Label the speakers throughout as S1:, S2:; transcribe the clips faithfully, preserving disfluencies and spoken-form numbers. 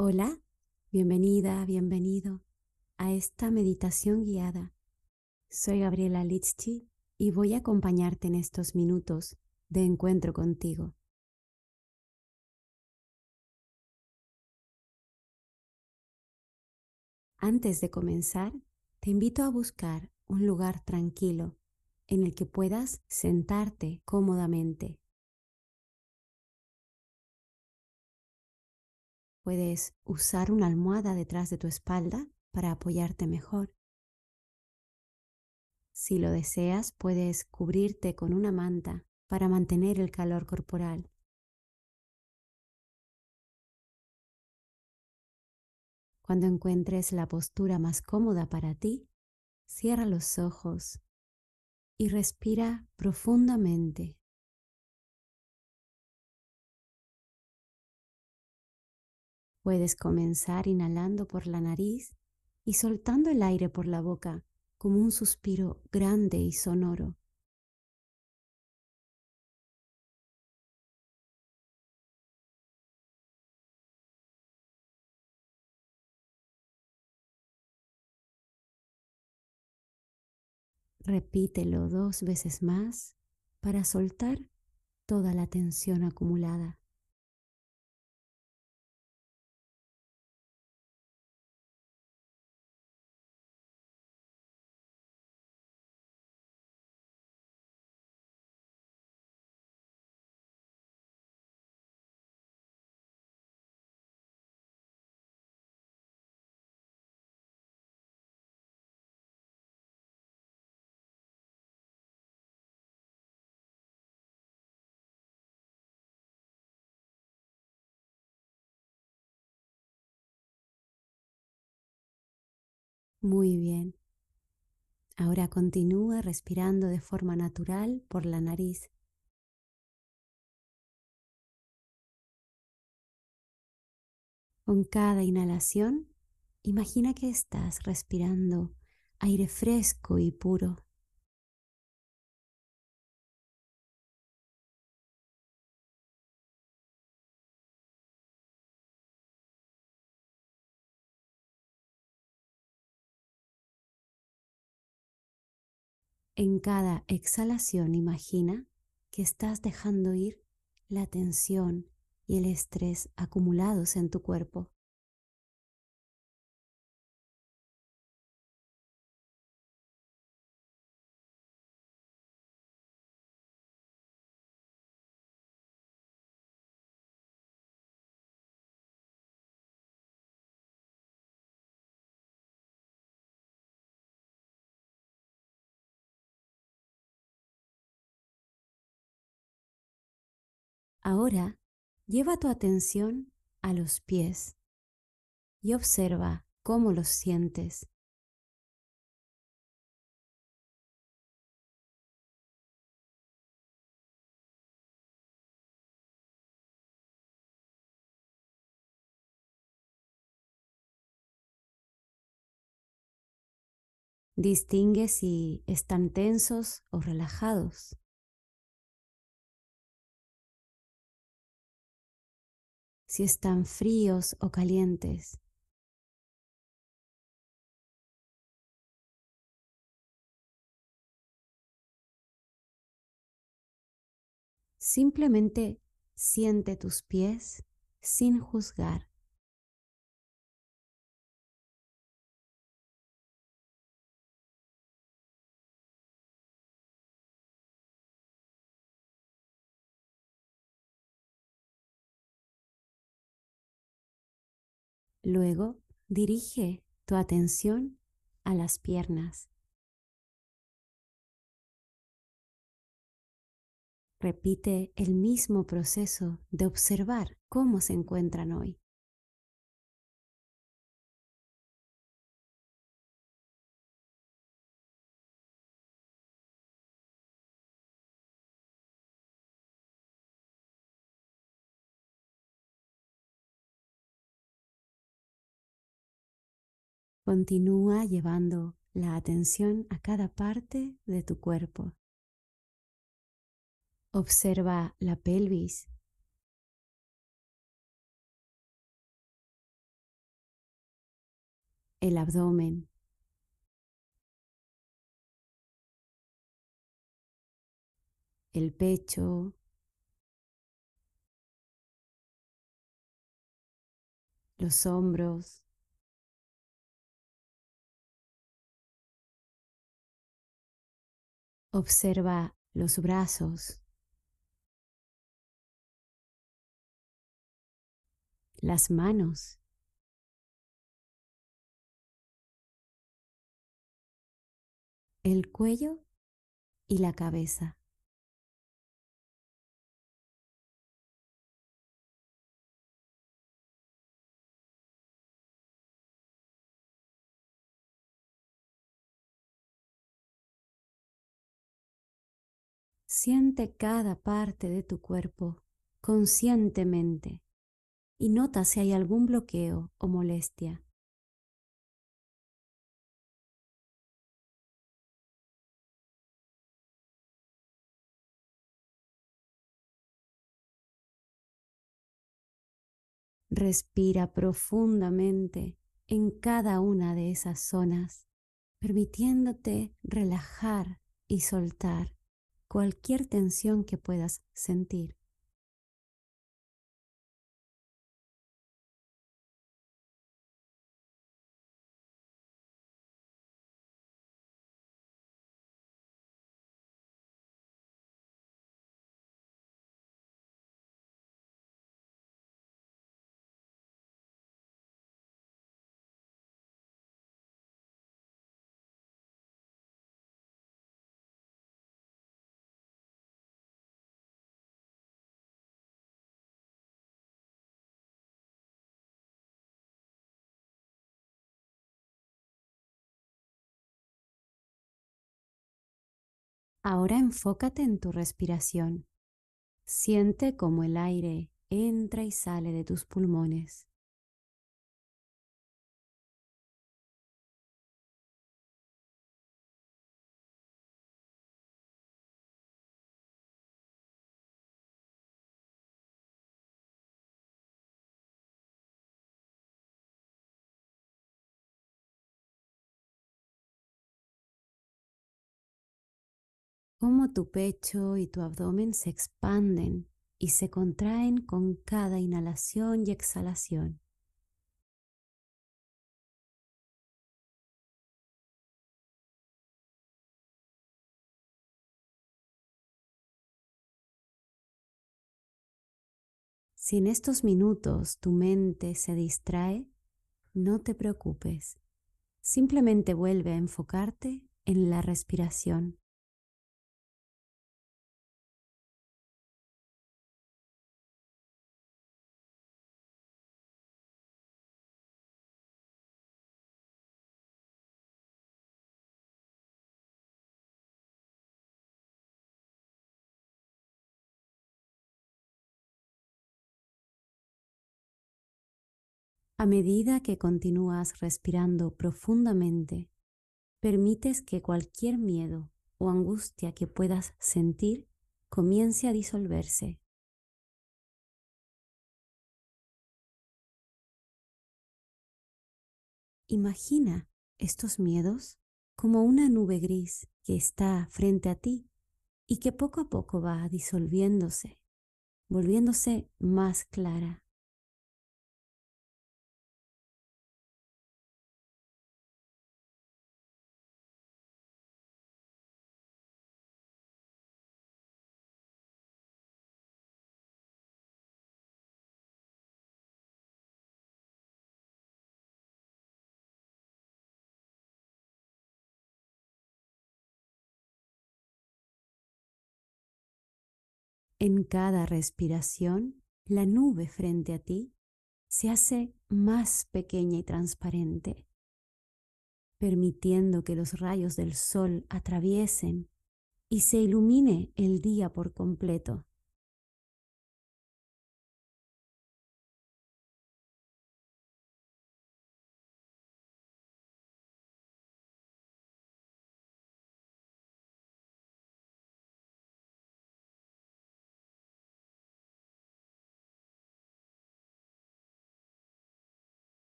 S1: Hola, bienvenida, bienvenido a esta meditación guiada. Soy Gabriela Litzchi y voy a acompañarte en estos minutos de encuentro contigo. Antes de comenzar, te invito a buscar un lugar tranquilo en el que puedas sentarte cómodamente. Puedes usar una almohada detrás de tu espalda para apoyarte mejor. Si lo deseas, puedes cubrirte con una manta para mantener el calor corporal. Cuando encuentres la postura más cómoda para ti, cierra los ojos y respira profundamente. Puedes comenzar inhalando por la nariz y soltando el aire por la boca como un suspiro grande y sonoro. Repítelo dos veces más para soltar toda la tensión acumulada. Muy bien. Ahora continúa respirando de forma natural por la nariz. Con cada inhalación, imagina que estás respirando aire fresco y puro. En cada exhalación, imagina que estás dejando ir la tensión y el estrés acumulados en tu cuerpo. Ahora, lleva tu atención a los pies y observa cómo los sientes. Distingue si están tensos o relajados, si están fríos o calientes. Simplemente siente tus pies sin juzgar. Luego, dirige tu atención a las piernas. Repite el mismo proceso de observar cómo se encuentran hoy. Continúa llevando la atención a cada parte de tu cuerpo. Observa la pelvis, el abdomen, el pecho, los hombros. Observa los brazos, las manos, el cuello y la cabeza. Siente cada parte de tu cuerpo conscientemente y nota si hay algún bloqueo o molestia. Respira profundamente en cada una de esas zonas, permitiéndote relajar y soltar cualquier tensión que puedas sentir. Ahora enfócate en tu respiración. Siente cómo el aire entra y sale de tus pulmones. Cómo tu pecho y tu abdomen se expanden y se contraen con cada inhalación y exhalación. Si en estos minutos tu mente se distrae, no te preocupes. Simplemente vuelve a enfocarte en la respiración. A medida que continúas respirando profundamente, permites que cualquier miedo o angustia que puedas sentir comience a disolverse. Imagina estos miedos como una nube gris que está frente a ti y que poco a poco va disolviéndose, volviéndose más clara. En cada respiración, la nube frente a ti se hace más pequeña y transparente, permitiendo que los rayos del sol atraviesen y se ilumine el día por completo.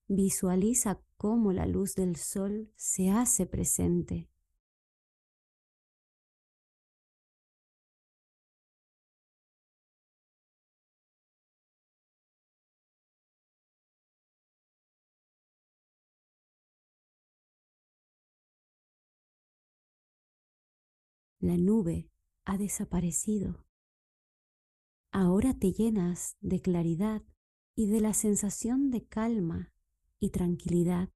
S1: Visualiza cómo la luz del sol se hace presente. La nube ha desaparecido. Ahora te llenas de claridad y de la sensación de calma y tranquilidad.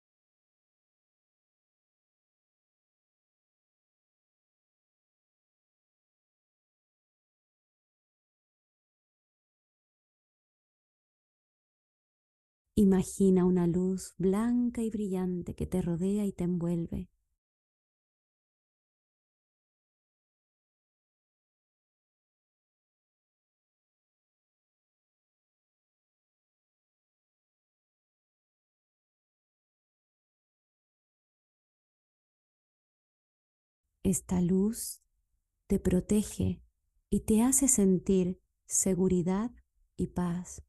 S1: Imagina una luz blanca y brillante que te rodea y te envuelve. Esta luz te protege y te hace sentir seguridad y paz.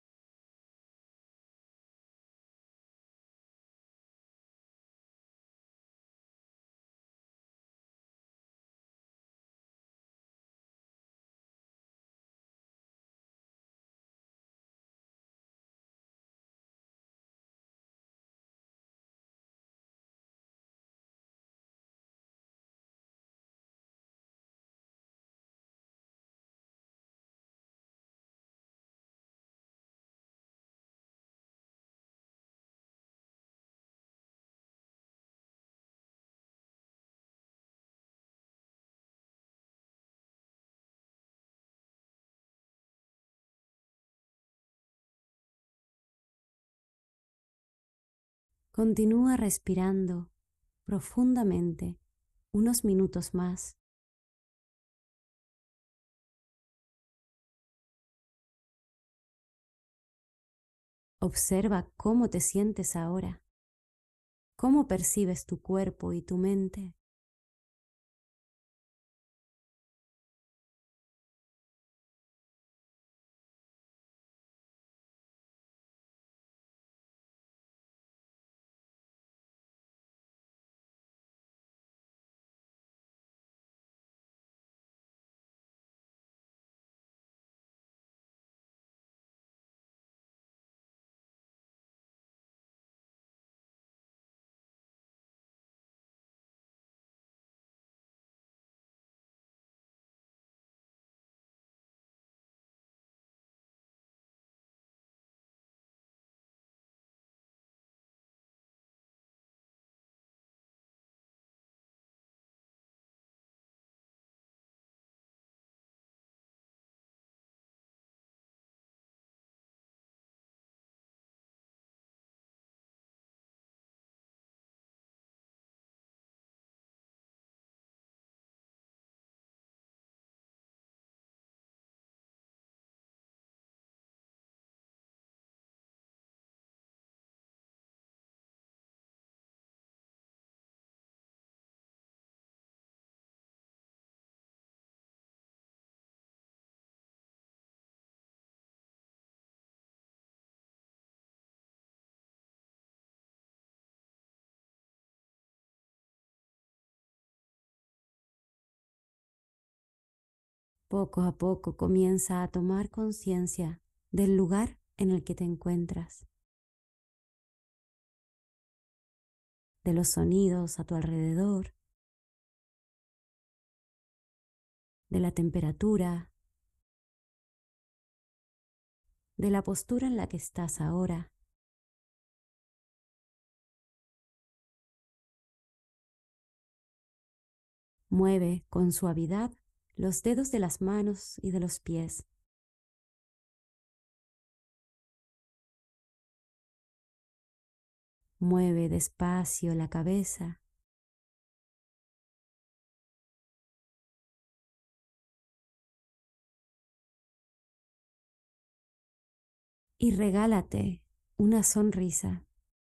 S1: Continúa respirando profundamente unos minutos más. Observa cómo te sientes ahora, cómo percibes tu cuerpo y tu mente. Poco a poco comienza a tomar conciencia del lugar en el que te encuentras, de los sonidos a tu alrededor, de la temperatura, de la postura en la que estás ahora. Mueve con suavidad los dedos de las manos y de los pies. Mueve despacio la cabeza. Y regálate una sonrisa.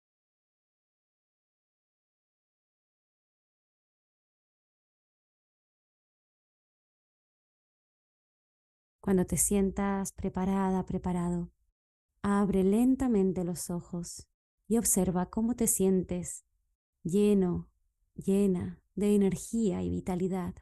S1: Cuando te sientas preparada, preparado, abre lentamente los ojos y observa cómo te sientes lleno, llena de energía y vitalidad.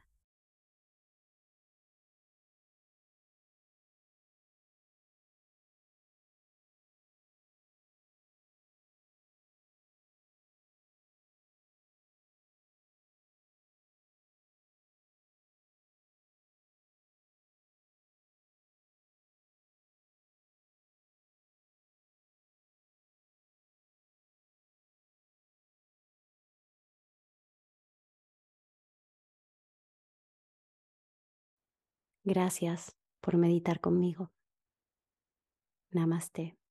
S1: Gracias por meditar conmigo. Namaste.